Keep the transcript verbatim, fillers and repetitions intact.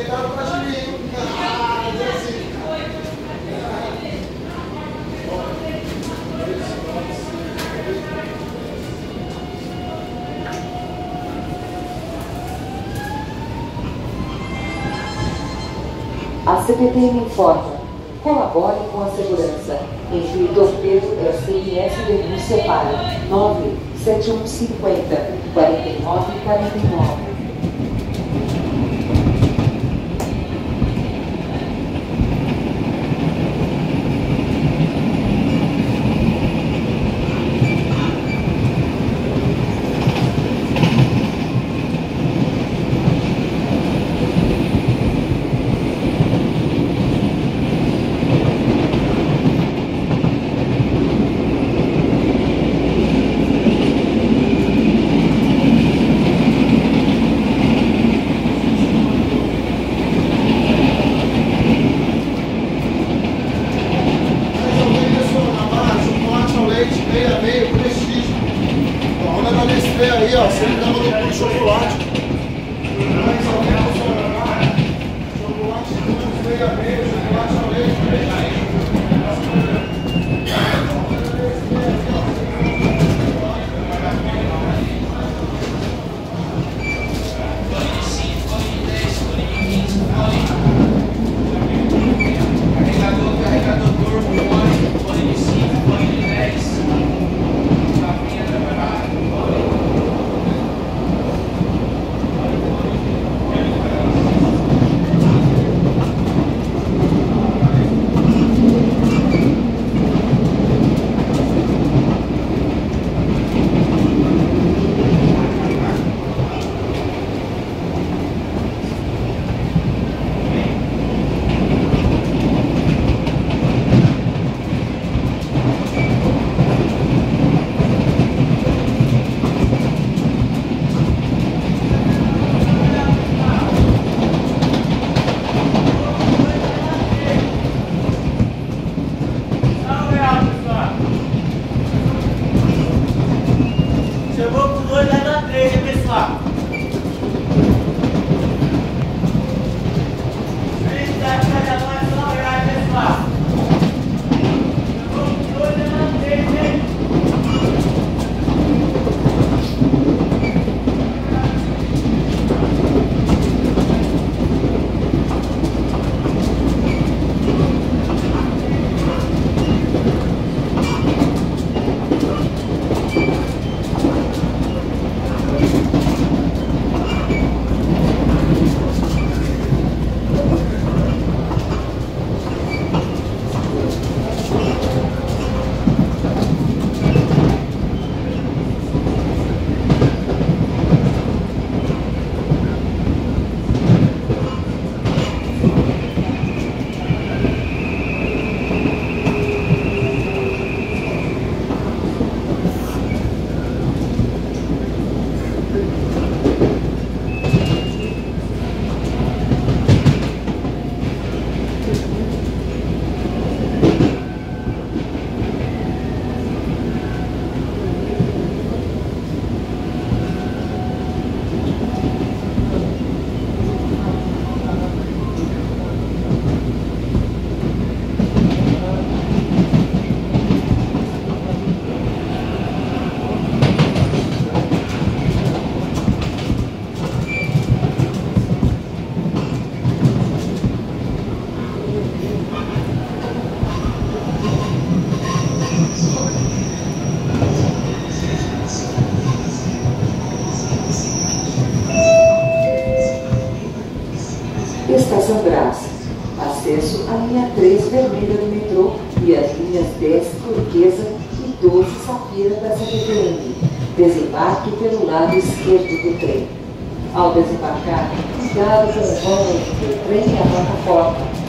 deitado pra gerir. Ah, assim. A C P T M informa. Colabore com a segurança. Envie torpedo S M S denúncia para nove sete um cinco zero quatro nove quatro nove. Aí, ó, você me dá no puro chocolate. Chocolate tudo, feia meio, chocolate ao leite. Carregador, carregador turbo, fone de cinco, fone de dez. Chegou com dois lá na três, pessoal. trinta cada mais só reais, pessoal. Chegou com dois lá na três, hein? Estação Brás. Acesso à linha três vermelha do metrô e as linhas dez turquesa e doze safira da C P T M. Desembarque pelo lado esquerdo do trem. Ao desembarcar, cuidado com o vão do trem e a plataforma.